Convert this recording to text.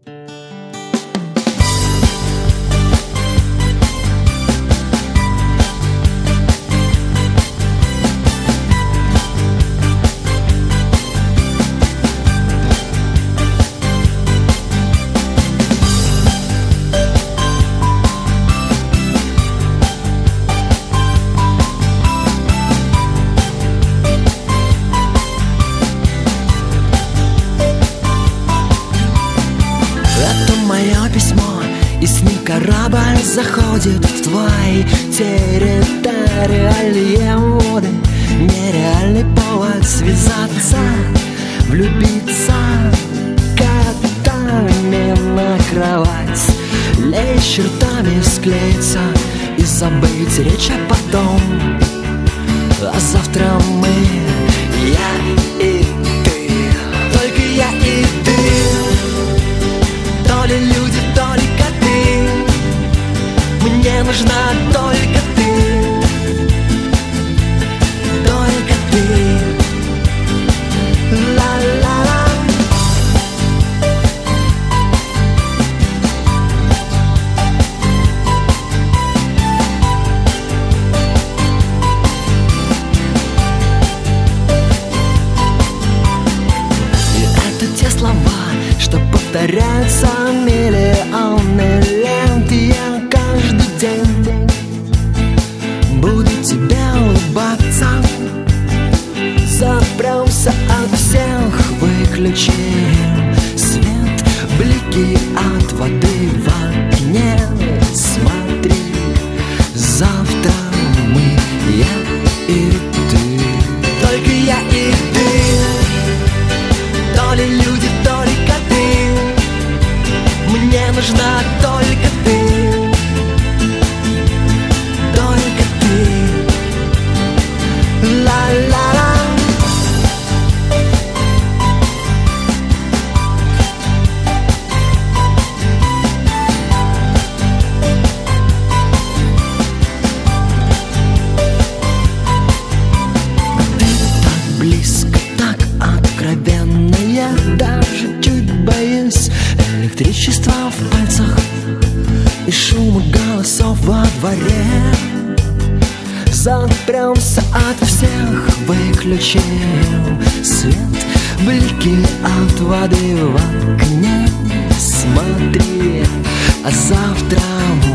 Корабль заходит в твои территориальные воды. Нереальный повод связаться, влюбиться, котами на кровать, лечь чертами, склеиться и забыть речь, а потом, а завтра мы, я и ты, только я и ты, то ли люди, то ли коты. Мне нужна только ты, только ты. Ла-ла-ла. И это те слова, что повторяются миллионы лет. Я каждый день буду тебе улыбаться. Запремся от всех, выключим свет, блики от воды в окне. Смотри, завтра мы, я и ты, только я и ты, то ли люди, то ли коты. Мне нужна только ты, только ты. Ла-ла-ла. Ты так близко, так откровенно, я даже чуть боюсь. Электричество в пальцах и шум голосов во дворе. Запремся от всех, выключим свет, блики от воды в окне. Смотри, а завтра